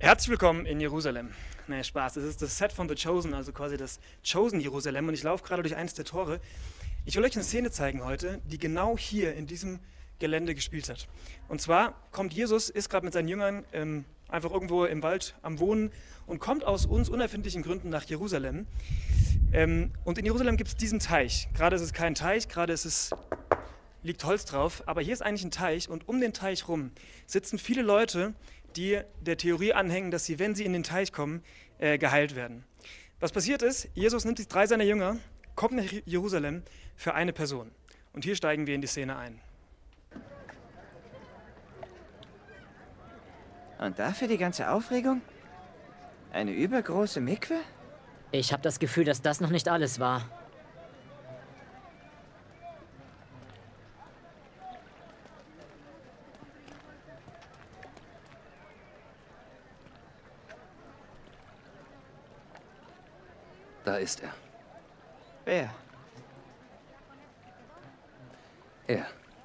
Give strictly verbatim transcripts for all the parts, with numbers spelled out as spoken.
Herzlich willkommen in Jerusalem. Nee, Spaß. Das ist das Set von The Chosen, also quasi das Chosen Jerusalem. Und ich laufe gerade durch eines der Tore. Ich will euch eine Szene zeigen heute, die genau hier in diesem Gelände gespielt hat. Und zwar kommt Jesus, ist gerade mit seinen Jüngern ähm, einfach irgendwo im Wald am Wohnen und kommt aus uns unerfindlichen Gründen nach Jerusalem. Ähm, und in Jerusalem gibt es diesen Teich. Gerade ist es kein Teich, gerade ist es, liegt Holz drauf, aber hier ist eigentlich ein Teich und um den Teich rum sitzen viele Leute, die der Theorie anhängen, dass sie, wenn sie in den Teich kommen, äh, geheilt werden. Was passiert ist, Jesus nimmt die drei seiner Jünger, kommt nach Jerusalem für eine Person. Und hier steigen wir in die Szene ein. Und dafür die ganze Aufregung? Eine übergroße Mikwe? Ich habe das Gefühl, dass das noch nicht alles war. Da ist er. Wer? Er.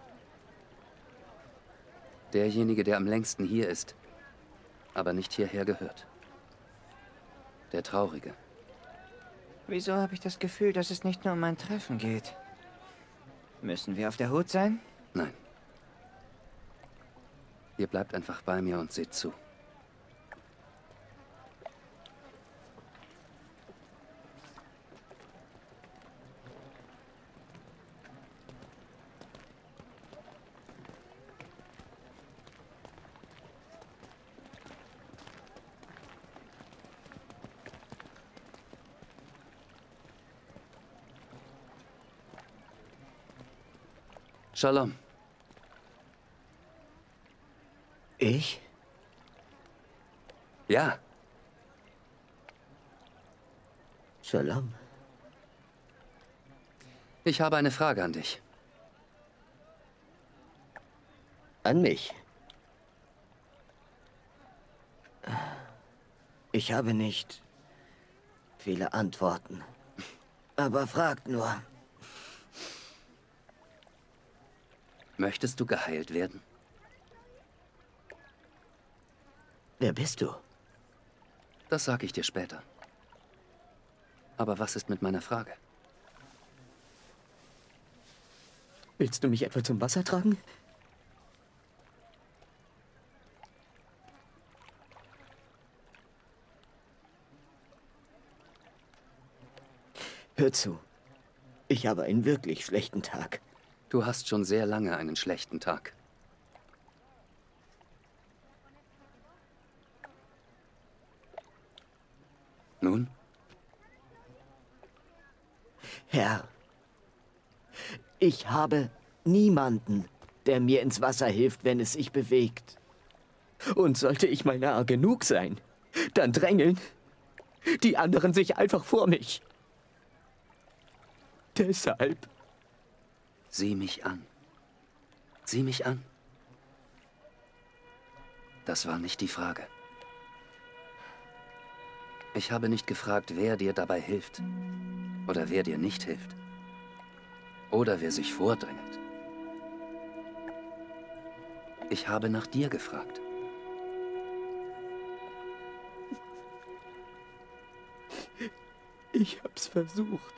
Derjenige, der am längsten hier ist, aber nicht hierher gehört. Der Traurige. Wieso habe ich das Gefühl, dass es nicht nur um ein Treffen geht? Müssen wir auf der Hut sein? Nein. Ihr bleibt einfach bei mir und seht zu. Shalom. Ich? Ja, Shalom. ich habe eine Frage an dich. An mich. Ich habe nicht viele Antworten. Aber fragt nur. Möchtest du geheilt werden? Wer bist du? Das sage ich dir später. Aber was ist mit meiner Frage? Willst du mich etwa zum Wasser tragen? Hör zu. Ich habe einen wirklich schlechten Tag. Du hast schon sehr lange einen schlechten Tag. Nun? Herr, ich habe niemanden, der mir ins Wasser hilft, wenn es sich bewegt. Und sollte ich mal nahe genug sein, dann drängeln die anderen sich einfach vor mich. Deshalb. Sieh mich an. Sieh mich an. Das war nicht die Frage. Ich habe nicht gefragt, wer dir dabei hilft. Oder wer dir nicht hilft. Oder wer sich vordrängelt. Ich habe nach dir gefragt. Ich hab's versucht.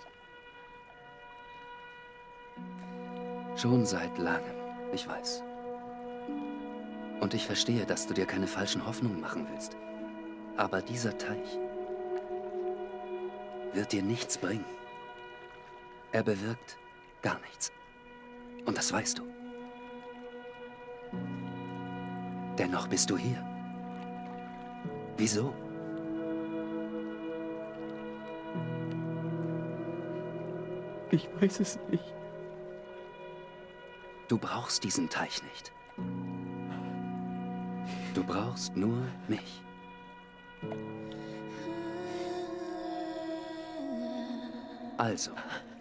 Schon seit langem, ich weiß. Und ich verstehe, dass du dir keine falschen Hoffnungen machen willst. Aber dieser Teich wird dir nichts bringen. Er bewirkt gar nichts. Und das weißt du. Dennoch bist du hier. Wieso? Ich weiß es nicht. Du brauchst diesen Teich nicht. Du brauchst nur mich. Also,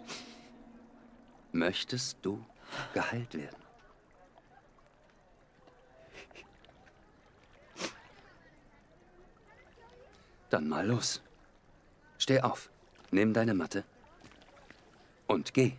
möchtest du geheilt werden? Dann mal los. Steh auf, nimm deine Matte und geh.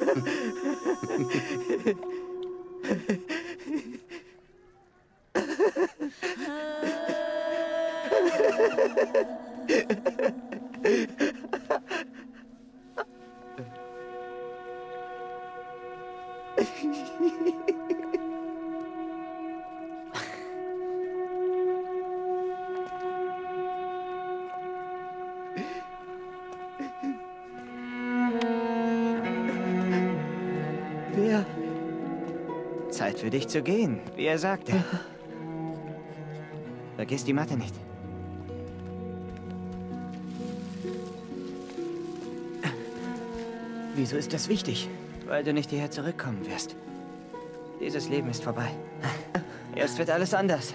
Wer? Zeit für dich zu gehen, wie er sagte. Vergiss die Matte nicht. Wieso ist das wichtig? Weil du nicht hierher zurückkommen wirst. Dieses Leben ist vorbei. Erst wird alles anders.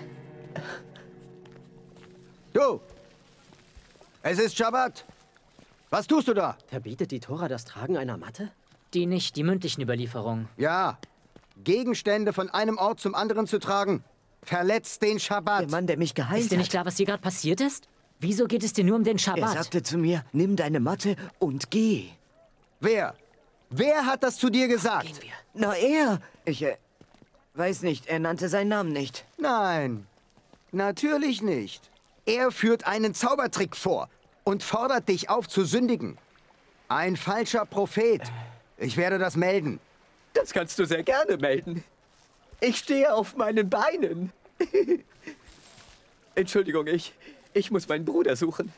Du! Es ist Schabbat! Was tust du da? Verbietet die Tora das Tragen einer Matte? Die nicht, die mündlichen Überlieferungen. Ja. Gegenstände von einem Ort zum anderen zu tragen, verletzt den Schabbat. Der Mann, der mich geheilt Ist dir nicht hat. klar, was hier gerade passiert ist? Wieso geht es dir nur um den Er Schabbat? sagte zu mir, nimm deine Matte und geh. Wer? Wer hat das zu dir gesagt? Na, er. Ich äh, weiß nicht, er nannte seinen Namen nicht. Nein, natürlich nicht. Er führt einen Zaubertrick vor und fordert dich auf zu sündigen. Ein falscher Prophet. Ich werde das melden. Das kannst du sehr gerne melden. Ich stehe auf meinen Beinen. Entschuldigung, ich, ich muss meinen Bruder suchen.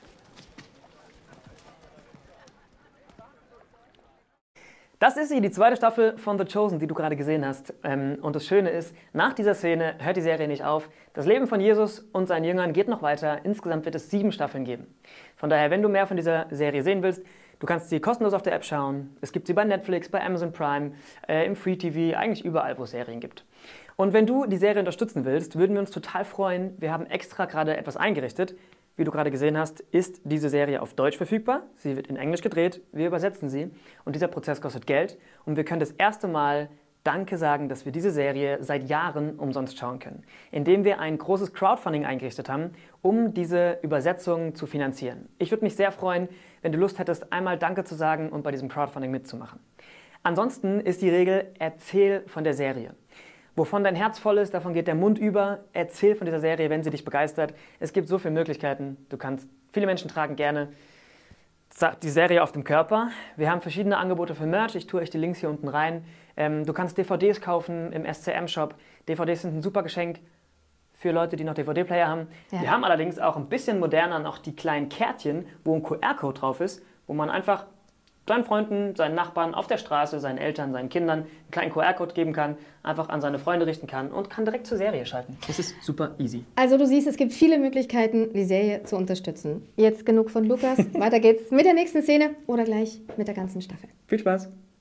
Das ist sie, die zweite Staffel von The Chosen, die du gerade gesehen hast. Ähm, und das Schöne ist, nach dieser Szene hört die Serie nicht auf. Das Leben von Jesus und seinen Jüngern geht noch weiter. Insgesamt wird es sieben Staffeln geben. Von daher, wenn du mehr von dieser Serie sehen willst, du kannst sie kostenlos auf der App schauen. Es gibt sie bei Netflix, bei Amazon Prime, äh, im Free T V, eigentlich überall, wo es Serien gibt. Und wenn du die Serie unterstützen willst, würden wir uns total freuen. Wir haben extra gerade etwas eingerichtet. Wie du gerade gesehen hast, ist diese Serie auf Deutsch verfügbar. Sie wird in Englisch gedreht, wir übersetzen sie und dieser Prozess kostet Geld. Und wir können das erste Mal Danke sagen, dass wir diese Serie seit Jahren umsonst schauen können, indem wir ein großes Crowdfunding eingerichtet haben, um diese Übersetzung zu finanzieren. Ich würde mich sehr freuen, wenn du Lust hättest, einmal Danke zu sagen und bei diesem Crowdfunding mitzumachen. Ansonsten ist die Regel, erzähl von der Serie. Wovon dein Herz voll ist, davon geht der Mund über. Erzähl von dieser Serie, wenn sie dich begeistert. Es gibt so viele Möglichkeiten. Du kannst, viele Menschen tragen gerne die Serie auf dem Körper. Wir haben verschiedene Angebote für Merch. Ich tue euch die Links hier unten rein. Ähm, du kannst D V Ds kaufen im S C M-Shop. D V Ds sind ein super Geschenk für Leute, die noch D V D-Player haben. Ja. Wir haben allerdings auch ein bisschen moderner noch die kleinen Kärtchen, wo ein Q R-Code drauf ist, wo man einfach seinen Freunden, seinen Nachbarn auf der Straße, seinen Eltern, seinen Kindern einen kleinen Q R-Code geben kann, einfach an seine Freunde richten kann und kann direkt zur Serie schalten. Das ist super easy. Also du siehst, es gibt viele Möglichkeiten, die Serie zu unterstützen. Jetzt genug von Lukas. Weiter geht's mit der nächsten Szene oder gleich mit der ganzen Staffel. Viel Spaß!